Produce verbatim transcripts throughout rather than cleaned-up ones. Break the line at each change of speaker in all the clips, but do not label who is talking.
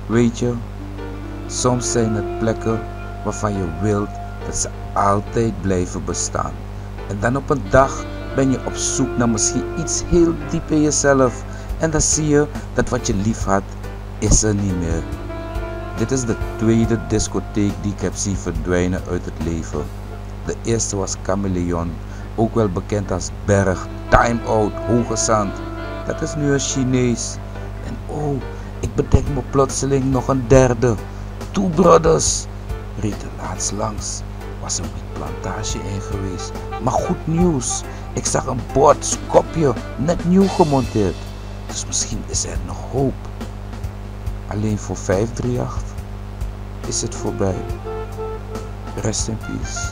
Weet je, soms zijn het plekken waarvan je wilt dat ze altijd blijven bestaan. En dan op een dag ben je op zoek naar misschien iets heel diep in jezelf. En dan zie je dat wat je lief had, is er niet meer. Dit is de tweede discotheek die ik heb zien verdwijnen uit het leven. De eerste was Chameleon, ook wel bekend als Berg, Time Out, Hoge Zand. Dat is nu een Chinees. En oh, ik bedenk me plotseling nog een derde. Two Brothers. Reed er laatst langs. Was een wietplantage in geweest. Maar goed nieuws. Ik zag een bord, Skopje, net nieuw gemonteerd. Dus misschien is er nog hoop. Alleen voor vijf drie acht is het voorbij. Rest in peace.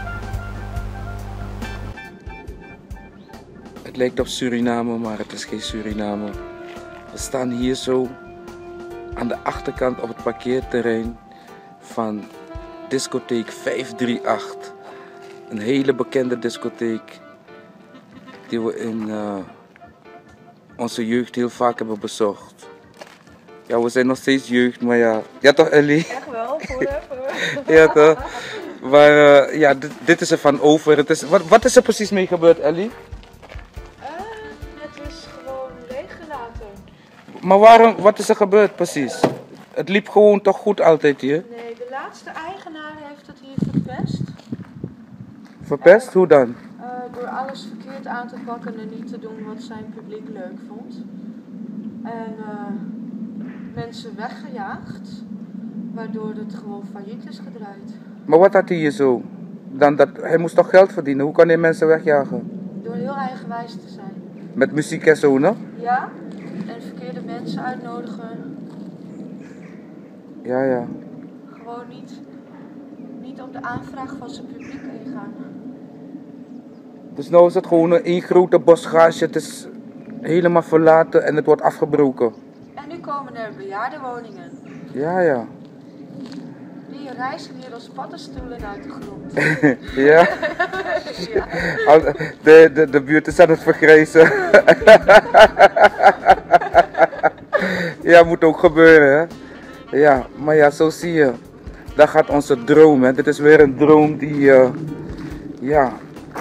Het lijkt op Suriname, maar het is geen Suriname. We staan hier zo aan de achterkant op het parkeerterrein van discotheek vijf drie acht. Een hele bekende discotheek die we in uh, onze jeugd heel vaak hebben bezocht. Ja, we zijn nog steeds jeugd, maar ja. Ja toch, Ellie?
Echt wel, forever.
Ja toch? Maar uh, ja, dit, dit is er van over. Het is, wat, wat is er precies mee gebeurd, Ellie?
Uh, het is gewoon leeggelaten.
Maar waarom, wat is er gebeurd precies? Het liep gewoon toch goed altijd hier?
Nee, de laatste eigenaar heeft het hier verpest.
Verpest?
Uh,
Hoe dan?
Uh, door alles verkeerd aan te pakken en niet te doen wat zijn publiek leuk vond. En uh, mensen weggejaagd, waardoor het gewoon failliet is gedraaid.
Maar wat had hij hier zo? Dan dat, hij moest toch geld verdienen? Hoe kan hij mensen wegjagen?
Door heel eigenwijs te zijn.
Met muziek en zo, no?
Ja, en verkeerde mensen uitnodigen.
Ja, ja.
Gewoon niet, niet op de aanvraag van zijn publiek ingaan.
Dus nu is het gewoon een één grote bosgage. Het is helemaal verlaten en het wordt afgebroken.
En nu komen er bejaardenwoningen.
Ja, ja.
Die rijzen hier als paddenstoelen uit de grond.
Ja?
Ja.
De, de, de buurt is aan het vergrijzen. Ja, moet ook gebeuren, hè? Ja, maar ja, zo zie je. Daar gaat onze droom, hè. Dit is weer een droom die, uh, ja,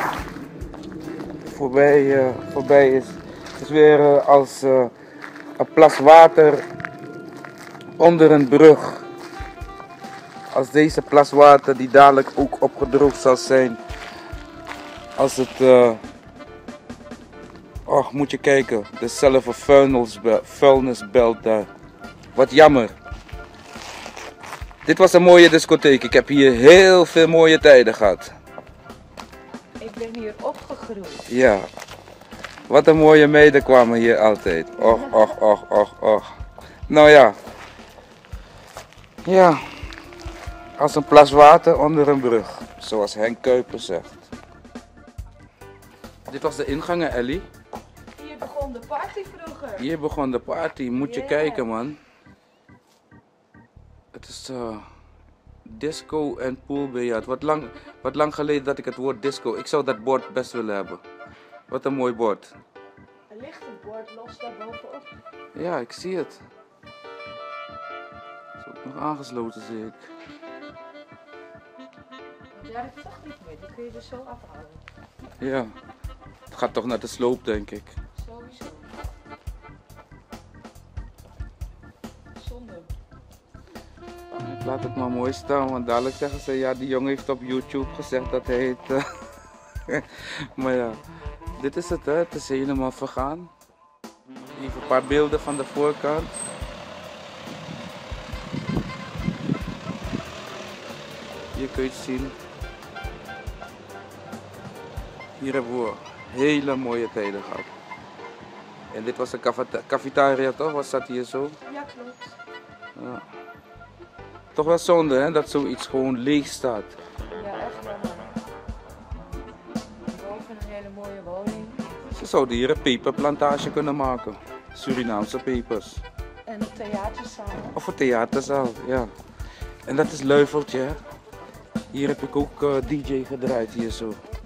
voorbij, uh, voorbij is. Het is weer uh, als uh, een plas water onder een brug. Als deze plas water die dadelijk ook opgedroogd zal zijn. Als het, uh, oh, moet je kijken. Er is zelf een vuilnisbelt, vuilnisbelt daar. Wat jammer. Dit was een mooie discotheek. Ik heb hier heel veel mooie tijden gehad.
Ik ben hier opgegroeid.
Ja. Wat een mooie meiden kwamen hier altijd. Och, och, och, och, och. Nou ja. Ja. Als een plas water onder een brug. Zoals Henk Kuiper zegt. Dit was de ingang, Ellie.
Hier begon de party vroeger.
Hier begon de party. Moet je
Yeah.
kijken, man. Het is uh, disco en poolbiljart. Wat lang, wat lang geleden dat ik het woord disco. Ik zou dat bord best willen hebben. Wat een mooi bord.
Er ligt een bord los daar bovenop.
Ja, ik zie het. Is ook nog aangesloten, zie ik.
Want ja, dat zag niet meer. Die kun je er zo afhalen.
Ja. Het gaat toch naar de sloop, denk ik.
Sowieso. Zonde.
Ik laat het maar mooi staan, want dadelijk zeggen ze, ja, die jongen heeft op YouTube gezegd dat hij het... Uh, maar ja, dit is het, hè. Het is helemaal vergaan. Even een paar beelden van de voorkant. Hier kun je het zien. Hier hebben we hele mooie tijden gehad. En dit was de cafetaria, toch? Was dat hier zo?
Ja, klopt.
Ja. Toch wel zonde, hè, dat zoiets gewoon leeg staat.
Ja, echt jammer. Boven een hele mooie woning.
Ze zouden hier een peperplantage kunnen maken. Surinaamse pepers.
En een theaterzaal.
Of een theaterzaal, ja. En dat is Luifeltje, hè. Hier heb ik ook uh, D J gedraaid, hier zo.